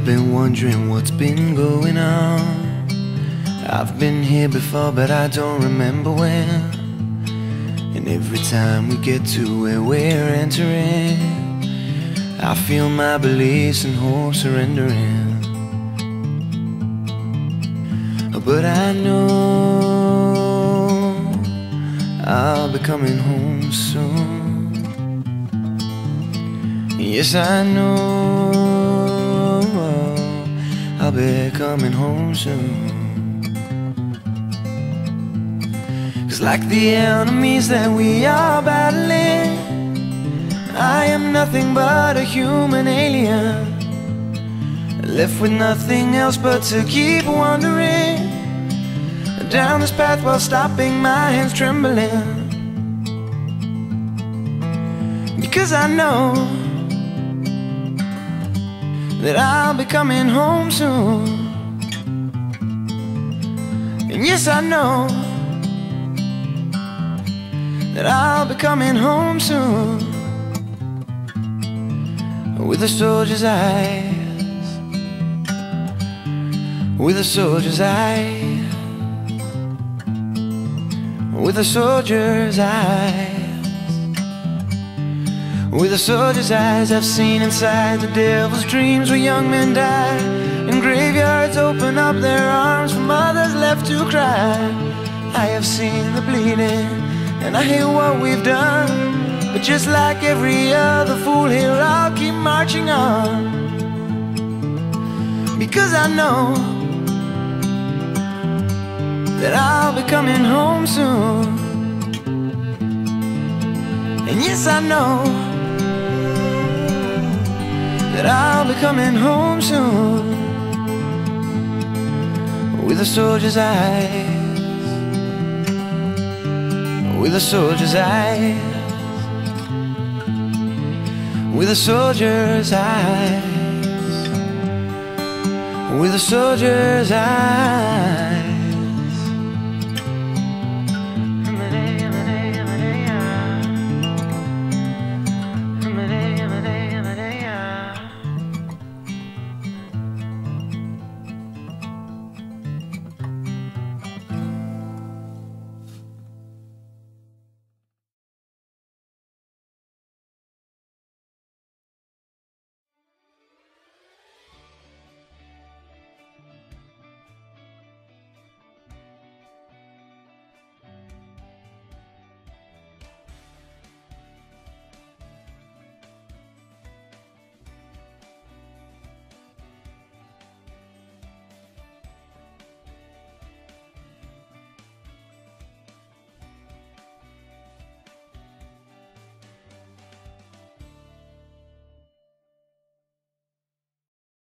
I've been wondering what's been going on. I've been here before, but I don't remember when. And every time we get to where we're entering, I feel my beliefs and hope surrendering. But I know I'll be coming home soon. Yes, I know I'll be coming home soon. 'Cause like the enemies that we are battling, I am nothing but a human alien, left with nothing else but to keep wandering down this path while stopping my hands trembling. Because I know that I'll be coming home soon. And yes, I know that I'll be coming home soon, with a soldier's eyes, with a soldier's eyes, with a soldier's eyes, with a soldier's eyes. I've seen inside the devil's dreams where young men die, and graveyards open up their arms for mothers left to cry. I have seen the bleeding, and I hear what we've done, but just like every other fool here, I'll keep marching on. Because I know that I'll be coming home soon. And yes, I know that I'll be coming home soon, with a soldier's eyes, with a soldier's eyes, with a soldier's eyes, with a soldier's eyes.